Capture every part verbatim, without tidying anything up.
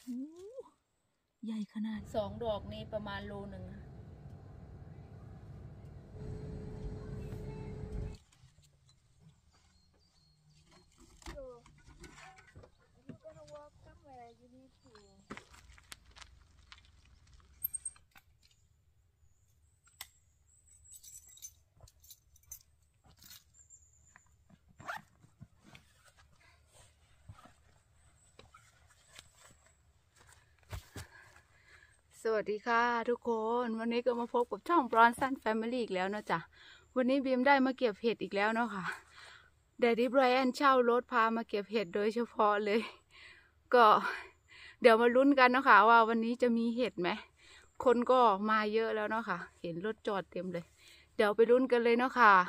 ใหญ่ขนาดสองดอกนี้ประมาณโลหนึ่งสวัสดีค่ะทุกคนวันนี้ก็มาพบกับช่อง Bronson Family อีกแล้วนะจ๊ะวันนี้บีมได้มาเก็บเห็ดอีกแล้วเนาะค่ะแดดดี้ไบรอันเช่ารถพามาเก็บเห็ดโดยเฉพาะเลยก็เดี๋ยวมาลุ้นกันเนาะค่ะว่าวันนี้จะมีเห็ดไหมคนก็มาเยอะแล้วเนาะค่ะเห็นรถจอดเต็มเลยเดี๋ยวไปลุ้นกันเลยเนาะค่ะ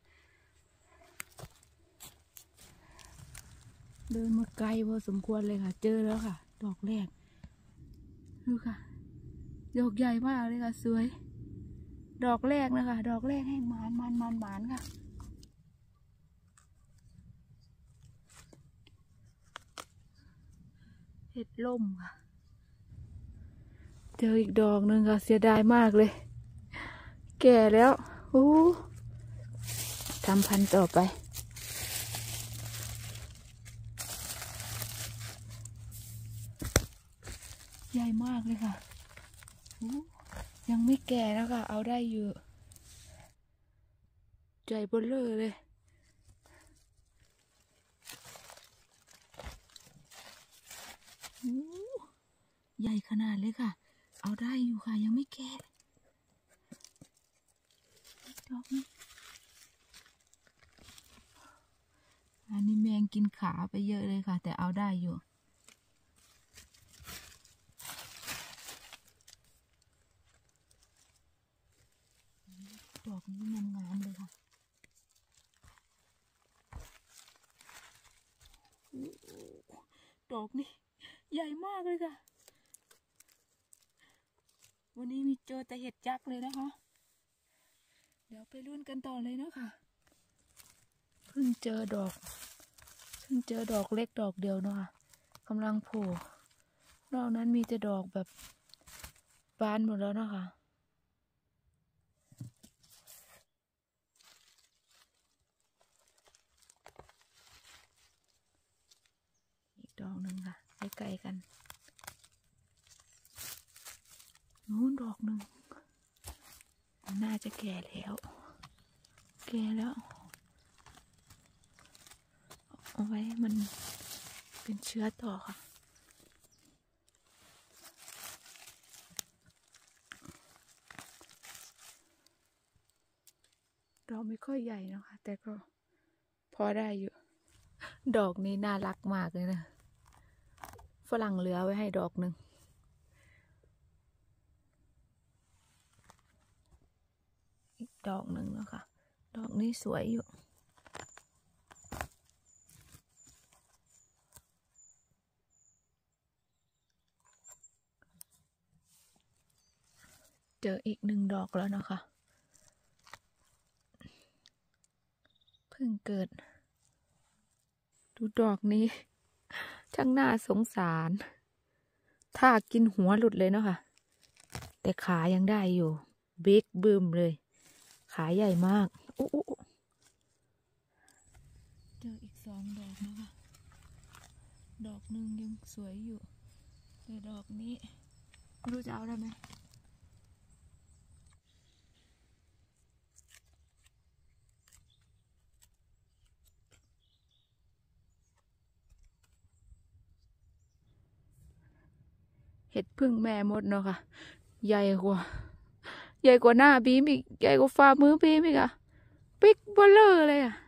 เดินมาไกลพอสมควรเลยค่ะเจอแล้วค่ะดอกแรกดูค่ะดอกใหญ่มากเลยค่ะสวยดอกแรกนะคะดอกแรกให้หมานมันมันหมานค่ะเห็ดล่มค่ะเจออีกดอกหนึ่งค่ะเสียดายมากเลยแก่แล้วโอ้ทำพันธุ์ต่อไปใหญ่มากเลยค่ะยังไม่แก่แล้วค่ะเอาได้อยู่ใจเบลอเลยใหญ่ขนาดเลยค่ะเอาได้อยู่ค่ะยังไม่แก่ดอกนี้อันนี้แมงกินขาไปเยอะเลยค่ะแต่เอาได้อยู่ดอกนี้งามๆเลยค่ะดอกนี้ใหญ่มากเลยค่ะวันนี้มีเจอแต่เห็ดยักษ์เลยนะคะเดี๋ยวไปลุ้นกันต่อเลยเนาะค่ะเพิ่งเจอดอกเพิ่งเจอดอกเล็กดอกเดียวเนาะค่ะกำลังโผล่นอกนั้นมีแต่ดอกแบบบานหมดแล้วเนาะค่ะอีกดอกหนึ่งค่ะใกล้ๆกันนู้นดอกหนึ่งน่าจะแก่แล้วแก่แล้วเอาไว้มันเป็นเชื้อต่อค่ะดอกไม่ค่อยใหญ่นะคะแต่ก็พอได้อยู่ดอกนี้น่ารักมากเลยนะฝรั่งเหลือไว้ให้ดอกหนึ่งอีกดอกหนึ่งแล้วค่ะดอกนี้สวยอยู่เจออีกหนึ่งดอกแล้วนะคะเพิ่งเกิดดูดอกนี้ช่างน่าสงสารถ้ากินหัวหลุดเลยเนาะค่ะแต่ขายังได้อยู่เบกบึมเลยขาใหญ่มากอู้เจออีกสองดอกนะคะดอกหนึ่งยังสวยอยู่แต่ดอกนี้ไม่รู้จะเอาได้ไหมเห็ดพึ่งแม่มดเนาะค่ะใหญ่กว่าใหญ่กว่าหน้าบีมอีกใหญ่กว่าฝ่ามือบีมอีกอะปิ๊กเบลอเลยอะ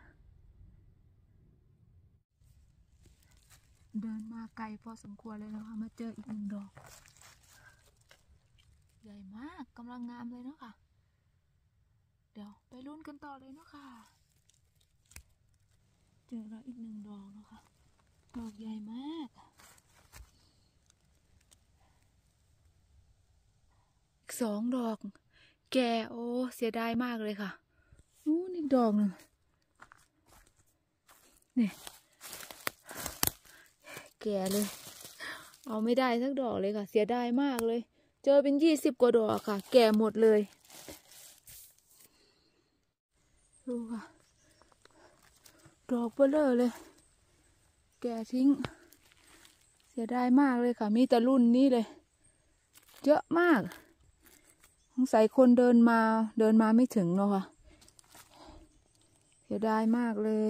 เดินมาไกลพอสมควรเลยนะคะมาเจออีกหนึ่งดอกใหญ่มากกำลังงามเลยเนาะค่ะเดี๋ยวไปลุ้นกันต่อเลยเนาะค่ะเจอแล้วอีกหนึ่งดอกเนาะค่ะดอกใหญ่มากอีกสองดอกแก่โอ้เสียดายมากเลยค่ะนู้นอีกดอกหนึ่งนี่แก่เลยเอาไม่ได้สักดอกเลยค่ะเสียดายมากเลยเจอเป็นยี่สิบกว่าดอกค่ะแก่หมดเลยดูค่ะดอกเบลอเลยแก่ทิ้งเสียดายมากเลยค่ะมีแต่รุ่นนี้เลยเยอะมากสงสัยคนเดินมาเดินมาไม่ถึงเนาะค่ะเสียดายมากเลย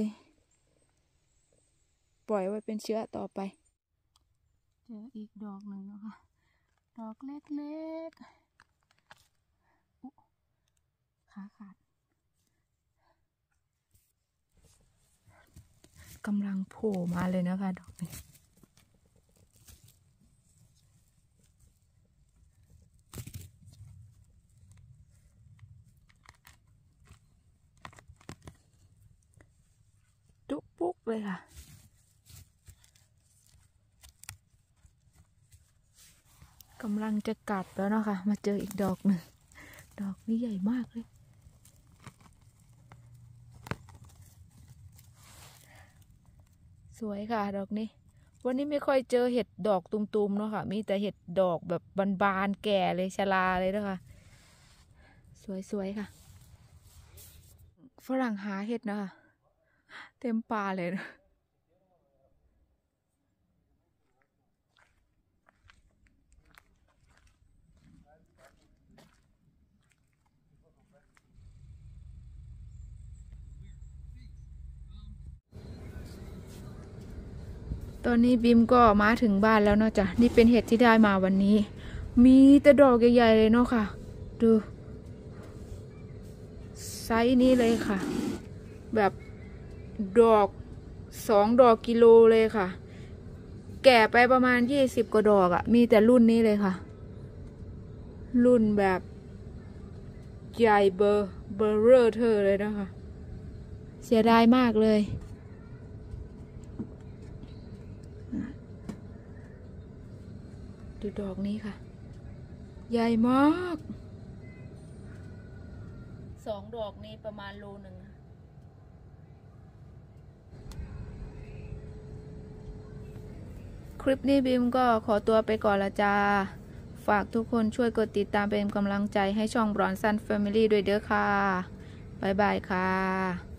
ปล่อยไว้เป็นเชื้อต่อไปเจออีกดอกหนึ่งแล้วค่ะดอกเล็กๆขาขาดกำลังโผล่มาเลยนะคะดอกนี้ตุ๊กปุ๊กเลยค่ะกำลังจะกัดแล้วนะคะมาเจออีกดอกหนึ่งดอกนี้ใหญ่มากเลยสวยค่ะดอกนี้วันนี้ไม่ค่อยเจอเห็ดดอกตุมๆเนาะค่ะมีแต่เห็ดดอกแบบบานๆแก่เลยชราเลยนะคะสวยๆค่ะฝรั่งหาเห็ดนะคะเต็มป่าเลยนะตอนนี้บิมก็มาถึงบ้านแล้วเนาะจ้ะนี่เป็นเห็ดที่ได้มาวันนี้มีแต่ดอกใหญ่ๆเลยเนาะค่ะดูไซส์นี้เลยค่ะแบบดอกสองดอกกิโลเลยค่ะแก่ไปประมาณยี่สิบกว่าดอกอะ่ะมีแต่รุ่นนี้เลยค่ะรุ่นแบบใหญ่เบอร์เบอร์เรอร์เธอเลยนะคะเสียดายมากเลยดูดอกนี้ค่ะใหญ่มากสองดอกนี้ประมาณโลหนึ่งคลิปนี้บิมก็ขอตัวไปก่อนละจ้าฝากทุกคนช่วยกดติดตามเป็นกำลังใจให้ช่อง Bronson Family ด้วยเด้อค่ะบ๊ายบายค่ะ